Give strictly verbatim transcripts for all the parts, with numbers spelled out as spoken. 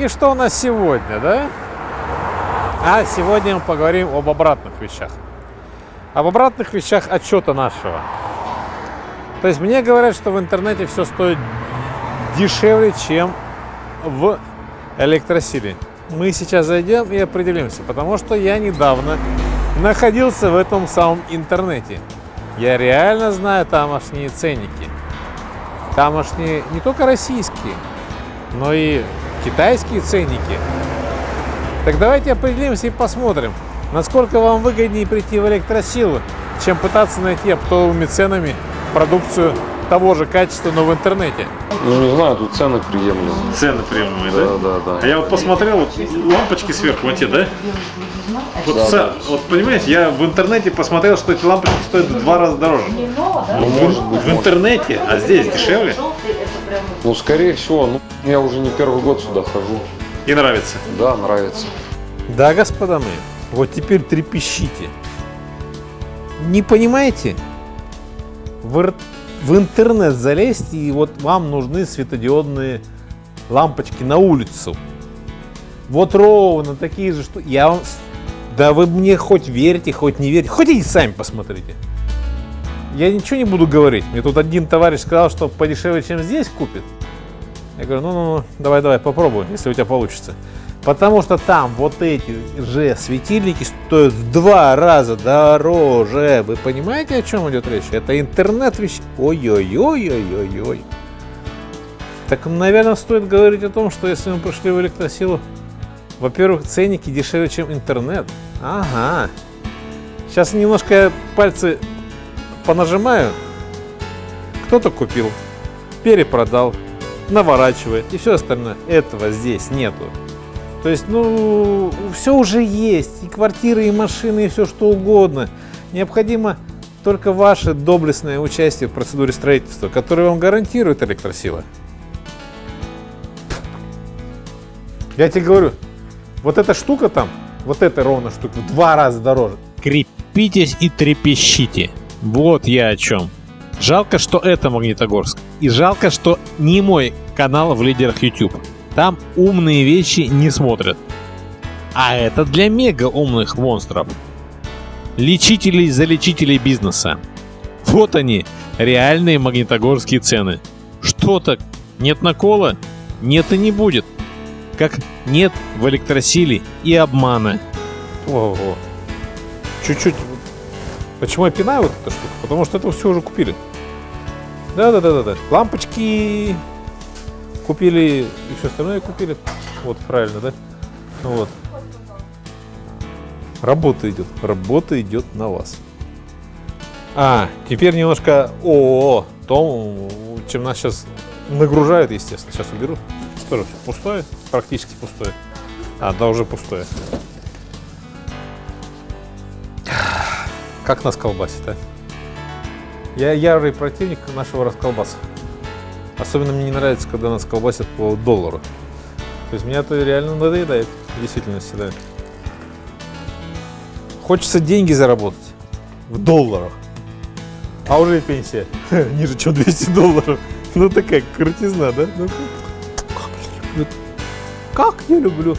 И что у нас сегодня, да? А сегодня мы поговорим об обратных вещах. Об обратных вещах отчета нашего. То есть мне говорят, что в интернете все стоит дешевле, чем в электросиле. Мы сейчас зайдем и определимся, потому что я недавно находился в этом самом интернете. Я реально знаю тамошние ценники. Тамошние не только российские, но и китайские ценники. Так давайте определимся и посмотрим, насколько вам выгоднее прийти в электросилу, чем пытаться найти оптовыми ценами продукцию того же качества, но в интернете. Ну не знаю, тут цены приемлемые. Цены приемлемые, да? Да, да, да. А я вот посмотрел, вот лампочки сверху, вот те, да? Вот, да, ца... да. вот понимаете, я в интернете посмотрел, что эти лампочки стоят в два раза дороже. Ну, может быть, в интернете, а здесь дешевле? Ну, скорее всего, ну, я уже не первый год сюда хожу. И нравится? Да, нравится. Да, господа мои, вот теперь трепещите. Не понимаете? В, в интернет залезьте, и вот вам нужны светодиодные лампочки на улицу. Вот ровно такие же, что я вам... Да вы мне хоть верьте, хоть не верьте, хоть и сами посмотрите. Я ничего не буду говорить. Мне тут один товарищ сказал, что подешевле, чем здесь купит. Я говорю, ну-ну-ну, давай-давай, попробуй, если у тебя получится. Потому что там вот эти же светильники стоят в два раза дороже. Вы понимаете, о чем идет речь? Это интернет вещь. Ой-ой-ой-ой-ой-ой. Так, наверное, стоит говорить о том, что если мы пришли в электросилу, во-первых, ценники дешевле, чем интернет. Ага. Сейчас немножко я пальцы понажимаю. Кто-то купил, перепродал, наворачивает и все остальное. Этого здесь нету. То есть, ну, все уже есть. И квартиры, и машины, и все что угодно. Необходимо только ваше доблестное участие в процедуре строительства, которое вам гарантирует электросила. Я тебе говорю, вот эта штука там, вот эта ровно штука, в два раза дороже. Крепитесь и трепещите. Вот я о чем. Жалко, что это Магнитогорск. И жалко, что не мой канал в лидерах YouTube. Там умные вещи не смотрят. А это для мега умных монстров. Лечителей за лечителей бизнеса. Вот они, реальные магнитогорские цены. Что-то нет накола? Нет и не будет. Как нет в электросиле и обмана. Ого. Чуть-чуть. Почему я пинаю вот эту штуку? Потому что это все уже купили. Да-да-да-да-да. Лампочки купили, и все остальное купили. Вот, правильно, да? Ну вот. Работа идет. Работа идет на вас. А, теперь немножко о том, чем нас сейчас нагружают, естественно. Сейчас уберу. Тоже пустое, практически пустое. А, да, уже пустое. Как нас колбасит, а? Я ярый противник нашего расколбаса. Особенно мне не нравится, когда нас колбасят по доллару. То есть меня это реально надоедает, в действительности, да. Хочется деньги заработать в долларах. А уже и пенсия ниже, чем двести долларов. Ну такая крутизна, да? Ну, как я люблю.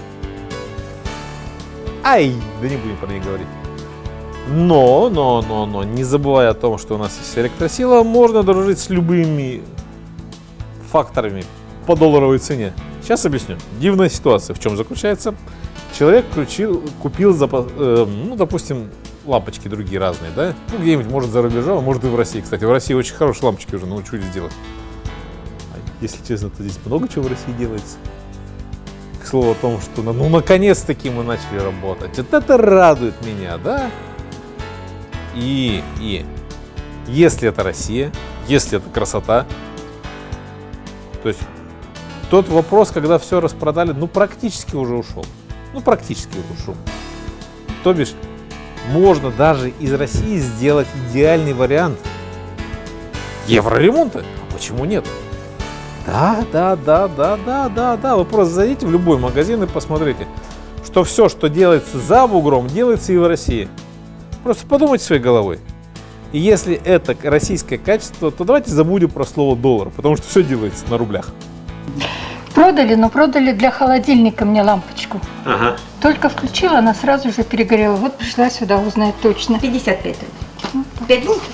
Ай, да не будем про них говорить. Но, но, но, но, не забывая о том, что у нас есть электросила, можно дружить с любыми факторами по долларовой цене. Сейчас объясню. Дивная ситуация. В чем заключается? Человек включил, купил, запас, э, ну, допустим, лампочки другие разные, да? Ну, где-нибудь, может, за рубежом, а может и в России. Кстати, в России очень хорошие лампочки уже научились делать. А если честно, то здесь много чего в России делается. К слову о том, что, ну, наконец-таки мы начали работать. Вот это радует меня, да? И, и, если это Россия, если это красота, то есть тот вопрос, когда все распродали, ну, практически уже ушел. Ну, практически уже ушел. То бишь, можно даже из России сделать идеальный вариант евроремонта. А почему нет? Да, да, да, да, да, да, да. Вы просто зайдите в любой магазин и посмотрите, что все, что делается за бугром, делается и в России. Просто подумайте своей головой. И если это российское качество, то давайте забудем про слово доллар, потому что все делается на рублях. Продали, но продали для холодильника мне лампочку. Ага. Только включила, она сразу же перегорела. Вот пришла сюда узнать точно. пятьдесят пять рублей. пять литров?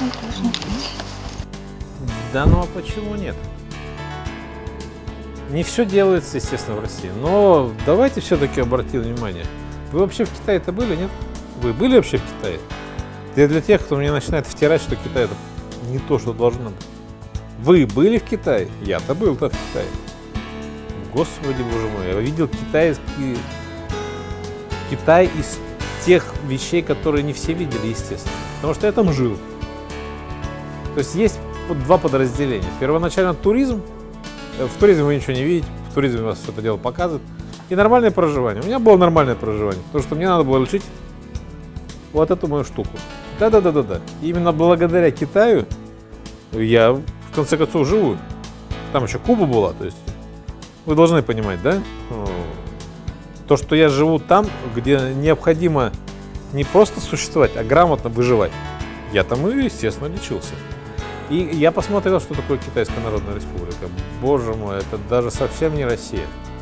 Да ну а почему нет? Не все делается, естественно, в России. Но давайте все-таки обратим внимание. Вы вообще в Китае-то были, нет? Вы были вообще в Китае? Это для тех, кто мне начинает втирать, что Китай это не то, что должно быть. Вы были в Китае? Я-то был-то в Китае. Господи, боже мой, я видел китайский Китай из тех вещей, которые не все видели, естественно. Потому что я там жил. То есть есть два подразделения. Первоначально туризм. В туризме вы ничего не видите, в туризме вас все это дело показывают. И нормальное проживание. У меня было нормальное проживание, потому что мне надо было лечить вот эту мою штуку. Да-да-да-да-да. Именно благодаря Китаю я в конце концов живу. Там еще Куба была, то есть вы должны понимать, да? То, что я живу там, где необходимо не просто существовать, а грамотно выживать. Я там и, естественно, лечился. И я посмотрел, что такое Китайская Народная Республика. Боже мой, это даже совсем не Россия.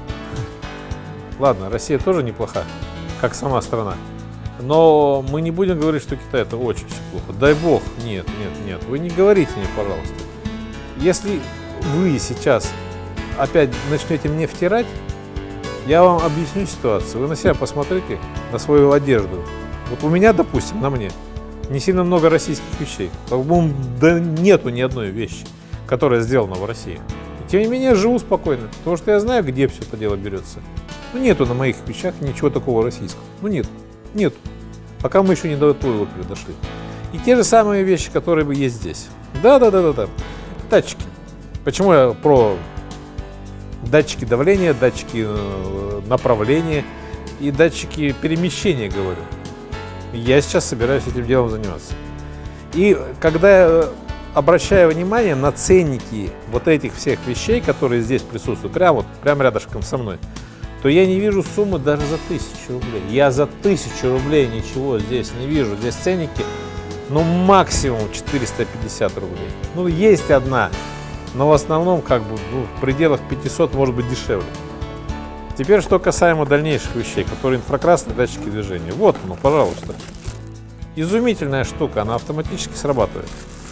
Ладно, Россия тоже неплоха, как сама страна. Но мы не будем говорить, что Китай это очень все плохо. Дай бог, нет, нет, нет. Вы не говорите мне, пожалуйста. Если вы сейчас опять начнете мне втирать, я вам объясню ситуацию. Вы на себя посмотрите, на свою одежду. Вот у меня, допустим, на мне не сильно много российских вещей. По-моему, да нету ни одной вещи, которая сделана в России. И тем не менее, я живу спокойно, потому что я знаю, где все это дело берется. Ну, нету на моих вещах ничего такого российского. Ну, нет, нет. Пока мы еще не до этого дошли. И те же самые вещи, которые есть здесь. Да-да-да-да-да. Датчики. Почему я про датчики давления, датчики направления и датчики перемещения говорю? Я сейчас собираюсь этим делом заниматься. И когда я обращаю внимание на ценники вот этих всех вещей, которые здесь присутствуют, прямо вот, прямо рядышком со мной, то я не вижу суммы даже за тысячу рублей. Я за тысячу рублей ничего здесь не вижу. Здесь ценники, ну, максимум четыреста пятьдесят рублей. Ну, есть одна, но в основном, как бы, ну, в пределах пятисот, может быть, дешевле. Теперь, что касаемо дальнейших вещей, которые инфракрасные датчики движения. Вот оно, пожалуйста. Изумительная штука, она автоматически срабатывает.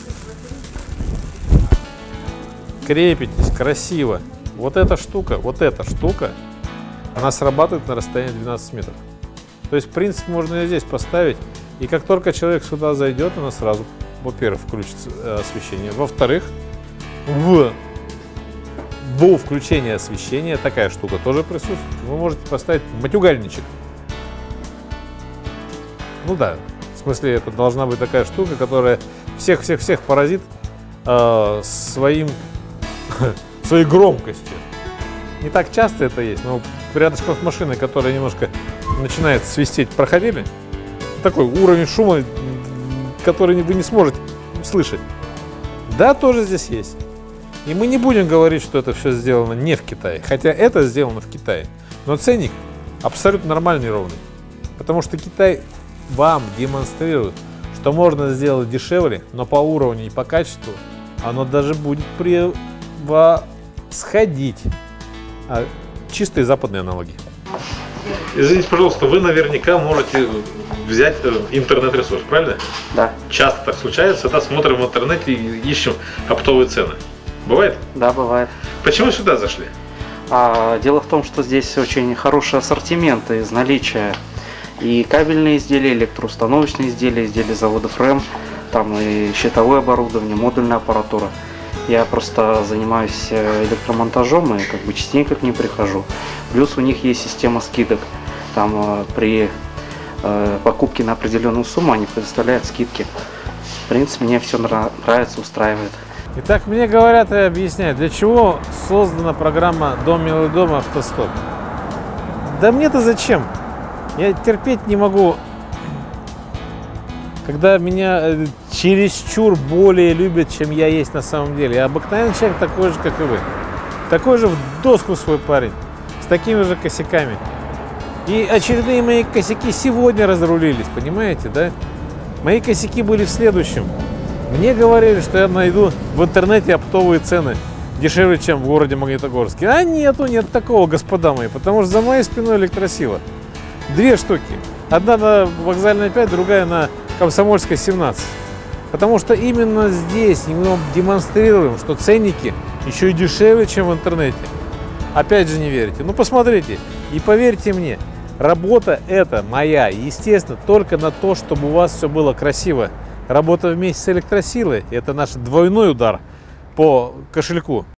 Крепитесь, красиво. Вот эта штука, вот эта штука, она срабатывает на расстоянии двенадцати метров. То есть, в принципе, можно ее здесь поставить. И как только человек сюда зайдет, она сразу, во-первых, включит освещение. Во-вторых, в... До включения освещения такая штука тоже присутствует. Вы можете поставить матюгальничек. Ну да, в смысле, это должна быть такая штука, которая всех-всех-всех поразит э, своим, своей громкостью. Не так часто это есть, но рядышком с машиной, которая немножко начинает свистеть, проходили. Такой уровень шума, который вы не сможете слышать. Да, тоже здесь есть. И мы не будем говорить, что это все сделано не в Китае, хотя это сделано в Китае. Но ценник абсолютно нормальный и ровный. Потому что Китай вам демонстрирует, что можно сделать дешевле, но по уровню и по качеству оно даже будет превосходить а, чистые западные аналоги. Извините, пожалуйста, вы наверняка можете взять интернет-ресурс, правильно? Да. Часто так случается, да, смотрим в интернете и ищем оптовые цены. Бывает? Да, бывает. Почему сюда зашли? А, дело в том, что здесь очень хороший ассортимент из наличия и кабельные изделия, электроустановочные изделия, изделия завода ФРЭМ, там и щитовое оборудование, модульная аппаратура. Я просто занимаюсь электромонтажом и как бы частенько к ним прихожу. Плюс у них есть система скидок. Там при э, покупке на определенную сумму они предоставляют скидки. В принципе, мне все нравится, устраивает. Итак, мне говорят и объясняют, для чего создана программа «Дом, милый дом, автостоп». Да мне-то зачем? Я терпеть не могу, когда меня чересчур более любят, чем я есть на самом деле. Я обыкновенный человек, такой же, как и вы. Такой же в доску свой парень, с такими же косяками. И очередные мои косяки сегодня разрулились, понимаете, да? Мои косяки были в следующем. Мне говорили, что я найду в интернете оптовые цены дешевле, чем в городе Магнитогорске. А нету, нет такого, господа мои, потому что за моей спиной электросила. Две штуки. Одна на Вокзальной пять, другая на Комсомольской семнадцать. Потому что именно здесь мы вам демонстрируем, что ценники еще и дешевле, чем в интернете. Опять же не верите. Ну посмотрите и поверьте мне, работа эта моя, естественно, только на то, чтобы у вас все было красиво. Работа вместе с электросилой – это наш двойной удар по кошельку.